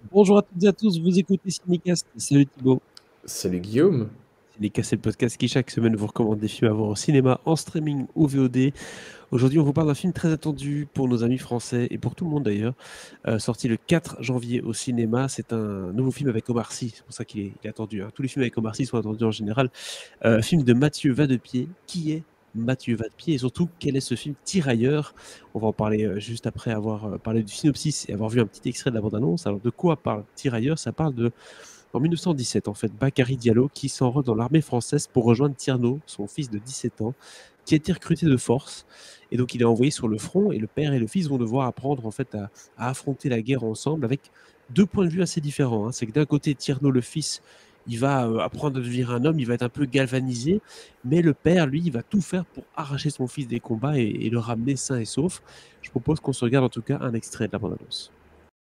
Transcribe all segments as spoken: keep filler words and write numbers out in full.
Bonjour à toutes et à tous, vous écoutez Cinécast. Salut Thibaut. Salut Guillaume. Cinécast, c'est le podcast qui chaque semaine vous recommande des films à voir au cinéma, en streaming ou V O D. Aujourd'hui, on vous parle d'un film très attendu pour nos amis français et pour tout le monde d'ailleurs, euh, sorti le quatre janvier au cinéma. C'est un nouveau film avec Omar Sy, c'est pour ça qu'il est, il est attendu. Hein. Tous les films avec Omar Sy sont attendus en général. Euh, film de Mathieu Vadepied. Qui est Mathieu Vadepied et surtout quel est ce film Tirailleurs? On va en parler euh, juste après avoir euh, parlé du synopsis et avoir vu un petit extrait de la bande-annonce. Alors de quoi parle Tirailleurs? Ça parle de en mille neuf cent dix-sept, en fait, Bakary Diallo qui s'enrôle dans l'armée française pour rejoindre Tierno, son fils de dix-sept ans, qui a été recruté de force. Et donc il est envoyé sur le front et le père et le fils vont devoir apprendre en fait à, à affronter la guerre ensemble avec deux points de vue assez différents. Hein. C'est que d'un côté, Tierno, le fils, il va euh, apprendre à devenir un homme, il va être un peu galvanisé, mais le père, lui, il va tout faire pour arracher son fils des combats et, et le ramener sain et sauf. Je propose qu'on se regarde en tout cas un extrait de la bande-annonce.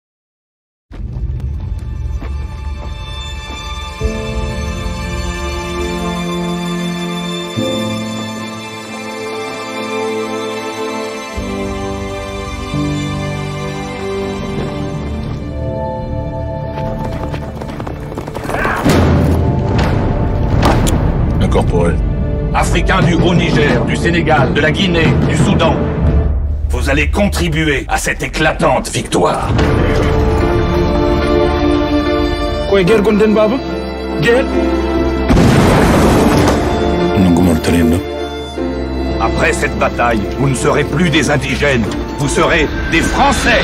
Incorporel. Africains du Haut-Niger, du Sénégal, de la Guinée, du Soudan. Vous allez contribuer à cette éclatante victoire. Quoi, guerre Golden Baba? Guerre? Après cette bataille, vous ne serez plus des indigènes, vous serez des Français.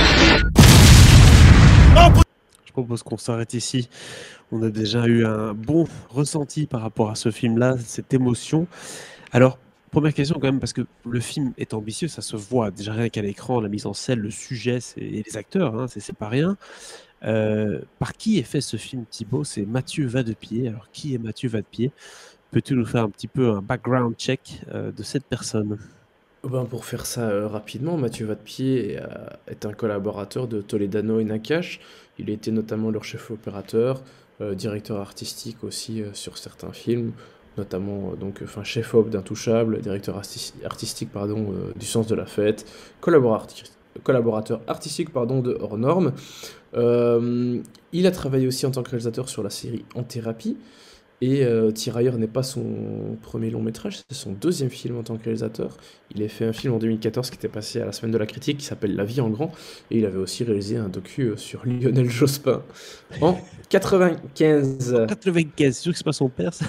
Je propose qu'on s'arrête ici. On a déjà eu un bon ressenti par rapport à ce film-là, cette émotion. Alors, première question quand même, parce que le film est ambitieux, ça se voit déjà rien qu'à l'écran, la mise en scène, le sujet c'est- et les acteurs, hein, c'est c'est pas rien. Euh, par qui est fait ce film, Thibaut? C'est Mathieu Vadepied. Alors, qui est Mathieu Vadepied? Peux-tu nous faire un petit peu un background check euh, de cette personne? Ben, pour faire ça euh, rapidement, Mathieu Vadepied est, euh, est un collaborateur de Toledano et Nakache. Il était notamment leur chef opérateur, euh, directeur artistique aussi euh, sur certains films, notamment euh, donc, enfin, chef op d'Intouchable, directeur artis- artistique pardon, euh, du Sens de la Fête, collaborateur, collaborateur artistique pardon, de Hors Normes. Euh, il a travaillé aussi en tant que réalisateur sur la série En Thérapie. Et euh, Tirailleurs n'est pas son premier long métrage, c'est son deuxième film en tant que réalisateur. Il a fait un film en deux mille quatorze qui était passé à la Semaine de la Critique qui s'appelle La vie en grand. Et il avait aussi réalisé un docu euh, sur Lionel Jospin en quatre-vingt-quinze. quatre-vingt-quinze, c'est sûr que c'est pas son père, ça.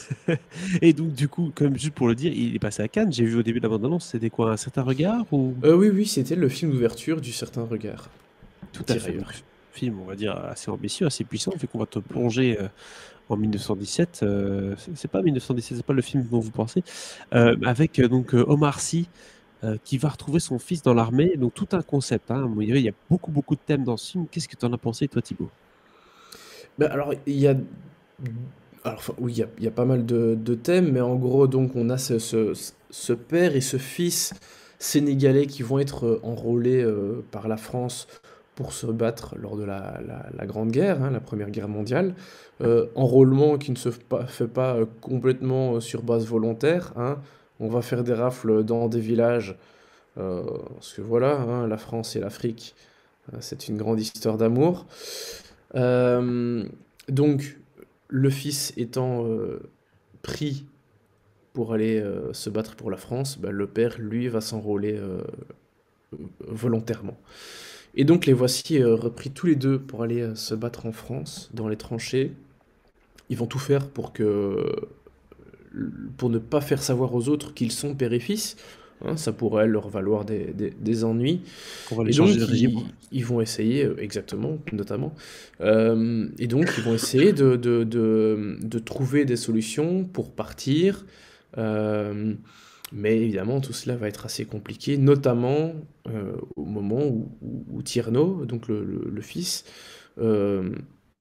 Et donc, du coup, comme juste pour le dire, il est passé à Cannes. J'ai vu au début de la bande-annonce, c'était quoi, un certain regard ou Euh, oui, oui, c'était le film d'ouverture du Certain Regard. tout à fait. Tirailleurs. Donc, film, on va dire, assez ambitieux, assez puissant, vu qu'on va te plonger euh, en mille neuf cent dix-sept. euh, c'est c'est pas mille neuf cent dix-sept, c'est pas le film dont vous pensez. Euh, avec euh, donc euh, Omar Sy euh, qui va retrouver son fils dans l'armée. Donc, tout un concept. Hein. Bon, il y avait- il y a beaucoup, beaucoup de thèmes dans ce film. Qu'est-ce que tu en as pensé, toi, Thibaut? Ben, alors, il y a... Alors, enfin, oui, il y a, il y a pas mal de, de thèmes, mais en gros, donc, on a ce, ce, ce père et ce fils sénégalais qui vont être euh, enrôlés euh, par la France pour se battre lors de la, la- la Grande Guerre, hein, la Première Guerre mondiale. Euh, enrôlement qui ne se f- pas- fait pas euh, complètement euh, sur base volontaire, hein. On va faire des rafles dans des villages, euh, parce que voilà, hein, la France et l'Afrique, euh, c'est une grande histoire d'amour. Euh, donc, le fils étant euh, pris pour aller euh, se battre pour la France, bah, le père, lui, va s'enrôler euh, volontairement. Et donc, les voici euh, repris tous les deux pour aller euh, se battre en France, dans les tranchées. Ils vont tout faire pour que, pour ne pas faire savoir aux autres qu'ils sont père et fils. Hein, ça pourrait leur valoir des, des- des ennuis. On va les Et changer donc, de régime. ils, ils vont essayer, euh, exactement, notamment, euh, et donc, ils vont essayer de, de, de, de trouver des solutions pour partir. euh, mais évidemment, tout cela va être assez compliqué, notamment euh, au moment où, où, où Tierno, donc le, le- le fils, euh,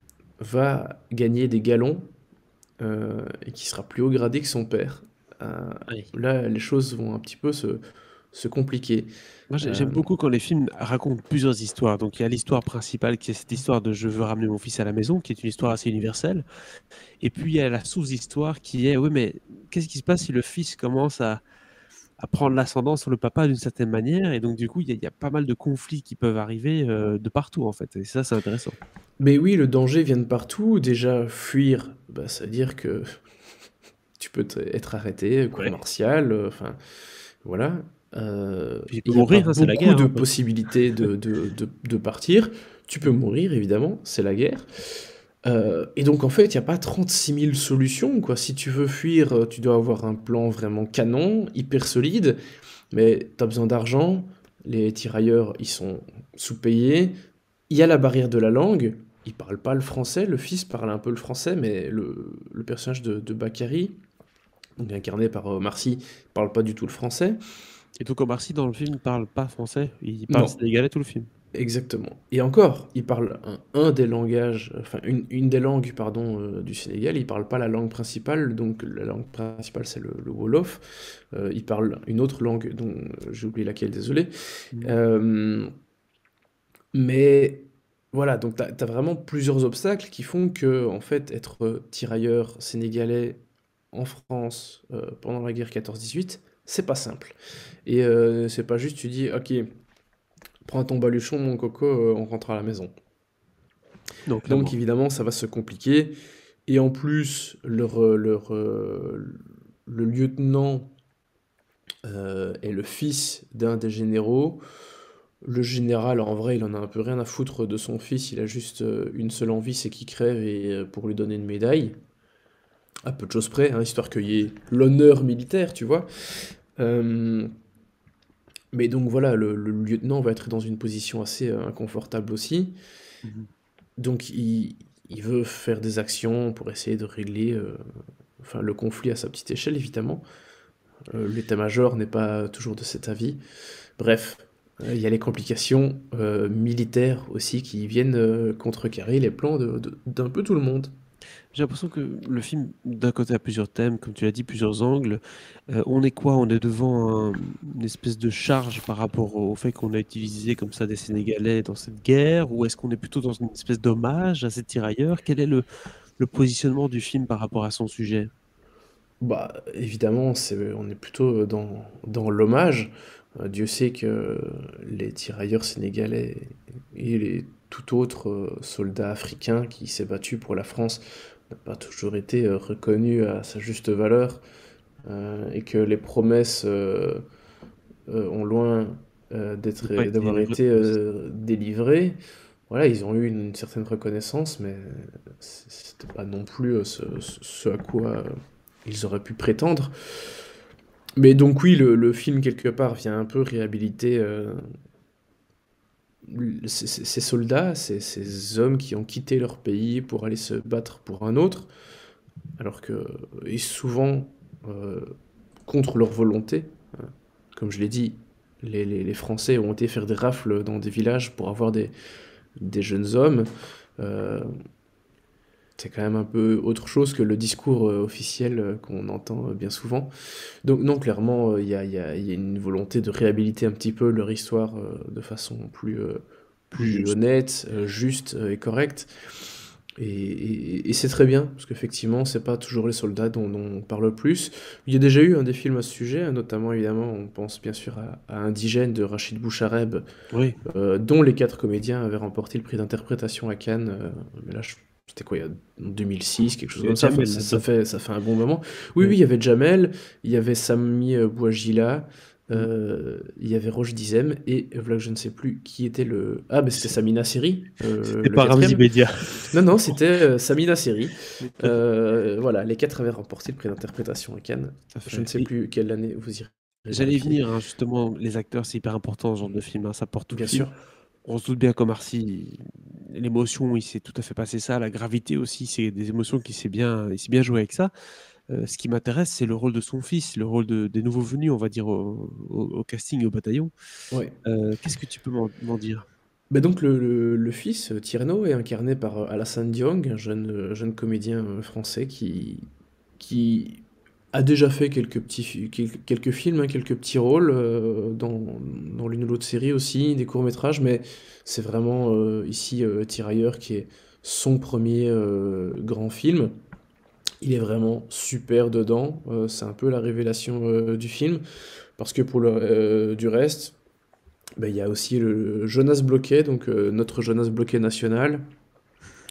va gagner des galons euh, et qui sera plus haut gradé que son père. Euh, Oui. Là, les choses vont un petit peu se, se compliquer. Moi, j'ai- Euh, j'aime beaucoup quand les films racontent plusieurs histoires. Donc, il y a l'histoire principale qui est cette histoire de je veux ramener mon fils à la maison, qui est une histoire assez universelle. Et puis, il y a la sous-histoire qui est oui, mais qu'est-ce qui se passe si le fils commence à, à prendre l'ascendant sur le papa d'une certaine manière? Et donc, du coup, il y, a- il y a pas mal de conflits qui peuvent arriver euh, de partout, en fait. Et ça, c'est intéressant. Mais oui, le danger vient de partout. Déjà, fuir, bah, ça veut dire que tu peux te- être arrêté, cour Ouais. martiale, euh, enfin, voilà. Euh, Puis il peut Il n'y a pas mourir, hein, c'est la beaucoup guerre, de hein, pote. possibilités de, de, de, de partir. Tu peux mourir, évidemment, c'est la guerre. Euh, et donc, en fait, il n'y a pas trente-six mille solutions, quoi. Si tu veux fuir, euh, tu dois avoir un plan vraiment canon, hyper solide, mais tu as besoin d'argent. Les tirailleurs, ils sont sous-payés. Il y a la barrière de la langue. Il parle pas le français. Le fils parle un peu le français, mais le, le personnage de, de Bakary, donc incarné par euh, Omar Sy, parle pas du tout le français. Et donc Omar Sy, dans le film, ne parle pas français. Il parle Non, sénégalais tout le film. exactement. Et encore, il parle un, un des langages, enfin une, une des langues, pardon, euh, du Sénégal. Il parle pas la langue principale, donc la langue principale c'est le, le Wolof. Euh, il parle une autre langue dont euh, j'ai oublié laquelle, désolé. Mhm. Euh, mais voilà, donc tu as vraiment plusieurs obstacles qui font que, en fait, être euh, tirailleur sénégalais en France euh, pendant la guerre quatorze dix-huit, c'est pas simple. Et euh, c'est pas juste, tu dis, ok, prends ton baluchon, mon coco, euh, on rentre à la maison. Donc Donc clairement. évidemment, ça va se compliquer. Et en plus, leur, euh, leur, euh, le lieutenant euh, est le fils d'un des généraux. Le général, en vrai, il en a un peu rien à foutre de son fils, il a juste euh, une seule envie, c'est qu'il crève et euh, pour lui donner une médaille, à peu de choses près, hein, histoire qu'il y ait l'honneur militaire, tu vois. Euh, mais donc voilà, le, le lieutenant va être dans une position assez euh, inconfortable aussi, Mhm. donc il, il veut faire des actions pour essayer de régler euh, enfin, le conflit à sa petite échelle, évidemment. Euh, l'état-major n'est pas toujours de cet avis. Bref, euh, il y a les complications euh, militaires aussi qui viennent euh, contrecarrer les plans de- de- d'un peu tout le monde. J'ai l'impression que le film, d'un côté, a plusieurs thèmes, comme tu l'as dit, plusieurs angles. Euh, on est quoi? On est devant un- une espèce de charge par rapport au fait qu'on a utilisé comme ça des Sénégalais dans cette guerre, ou est-ce qu'on est plutôt dans une espèce d'hommage à ces tirailleurs? Quel est le, le positionnement du film par rapport à son sujet? Bah, évidemment, c'est, on est plutôt dans, dans l'hommage. Euh, Dieu sait que les tirailleurs sénégalais et les tout autres euh, soldats africains qui s'est battu pour la France n'ont pas toujours été euh, reconnus à sa juste valeur euh, et que les promesses euh, euh, ont loin euh, N'a d'être, pas d'avoir été été reprise. euh, délivrées. Voilà, ils ont eu une, certaine reconnaissance, mais c'était pas non plus euh, ce, ce- ce à quoi euh, ils auraient pu prétendre. Mais donc oui, le, le film, quelque part, vient un peu réhabiliter euh, l- ces, ces- ces soldats, ces, ces hommes qui ont quitté leur pays pour aller se battre pour un autre, alors que, et souvent euh, contre leur volonté. Hein. Comme je l'ai dit, les, les- les Français ont été faire des rafles dans des villages pour avoir des, des jeunes hommes. Euh, c'est quand même un peu autre chose que le discours euh, officiel euh, qu'on entend euh, bien souvent. Donc non, clairement, euh, il y a, il y a- il y a une volonté de réhabiliter un petit peu leur histoire euh, de façon plus, euh, Plus plus juste. honnête, euh, juste euh, et correcte. Et, et- et c'est très bien, parce qu'effectivement, c'est pas toujours les soldats dont, dont on parle le plus. Il y a déjà eu hein, des films à ce sujet, hein, notamment évidemment, on pense bien sûr à, à Indigène de Rachid Bouchareb, Oui. euh, dont les quatre comédiens avaient remporté le prix d'interprétation à Cannes. euh, mais là, je- c'était quoi, il y a en deux mille six, quelque chose Il y a comme ça. Enfin, Jamel ça, ça là-dedans. fait, ça fait un bon moment. Oui, oui, Ouais. il y avait Jamel, il y avait Sami euh, Bouajila, Mm. euh, il y avait Roche Dizem, et euh, voilà que je ne sais plus qui était le. Ah, ben c'était C'est Samina Seri, euh, c'est le pas Ramzi quatrième. Bedia. Non, non, c'était euh, Samina Seri. Oui, tout à fait. Euh, voilà, les quatre avaient remporté le prix d'interprétation à Cannes. Tout à Je ne fait. sais Et plus quelle année, vous irez j'allais y vérifier. venir, hein, justement, les acteurs, c'est hyper important ce genre de film, hein, ça porte tout le Bien film. sûr. On se doute bien qu'Omar Sy, l'émotion, il s'est tout à fait passé ça, la gravité aussi, c'est des émotions qui s'est bien, il s'est bien joué avec ça. Euh, ce qui m'intéresse, c'est le rôle de son fils, le rôle de- des nouveaux venus, on va dire, au, au- au casting et au bataillon. Ouais. Euh, qu'est-ce que tu peux m'en m'en dire? Bah donc le, le- le fils, euh, Tierno, est incarné par euh, Alassane Diong, un jeune, euh, jeune comédien euh, français qui, qui a déjà fait quelques petits, fi- quel- quelques films, hein, quelques petits rôles euh, dans, dans l'une ou l'autre série aussi, des courts-métrages, mais c'est vraiment euh, ici euh, Tirailleur qui est son premier euh, grand film. Il est vraiment super dedans, euh, c'est un peu la révélation euh, du film, parce que pour le, euh, du reste, bah, il y a aussi le Jonas Bloquet, donc euh, notre Jonas Bloquet national,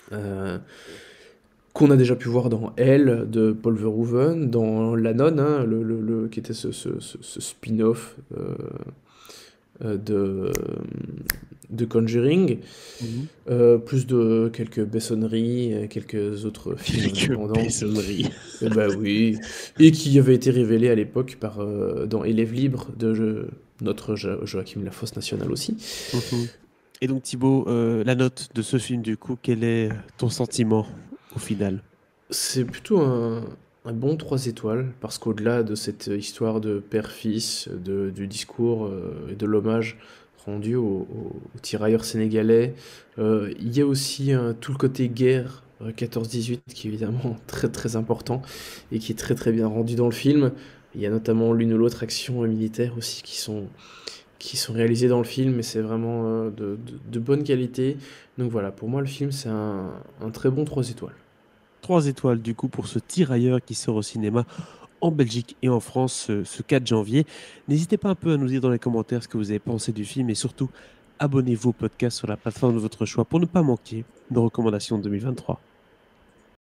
euh, qu'on a déjà pu voir dans Elle de Paul Verhoeven, dans La Nonne, hein, le, le- le- qui était ce, ce- ce- ce spin-off euh, euh, de, de Conjuring, Mhm. euh, plus de quelques Bessonneries, euh, quelques autres films Quelques indépendants. bessonneries. Eh bah oui, et qui avait été révélé à l'époque par euh, dans Élève libre de Jo- notre Jo- Joachim Lafosse national aussi. Mhm. Et donc Thibaut, euh, la note de ce film du coup, quel est ton sentiment au final? C'est plutôt un, un bon trois étoiles, parce qu'au-delà de cette histoire de père-fils, de, du discours euh, et de l'hommage rendu aux, aux- aux tirailleurs sénégalais, euh, il y a aussi euh, tout le côté guerre euh, quatorze dix-huit qui est évidemment très très important et qui est très très bien rendu dans le film. Il y a notamment l'une ou l'autre action euh, militaire aussi qui sont, qui sont réalisées dans le film et c'est vraiment euh, de, de- de bonne qualité. Donc voilà, pour moi le film c'est un, un très bon trois étoiles. Trois étoiles du coup pour ce tirailleur qui sort au cinéma en Belgique et en France ce, ce quatre janvier. N'hésitez pas un peu à nous dire dans les commentaires ce que vous avez pensé du film et surtout abonnez-vous au podcast sur la plateforme de votre choix pour ne pas manquer nos recommandations de deux mille vingt-trois.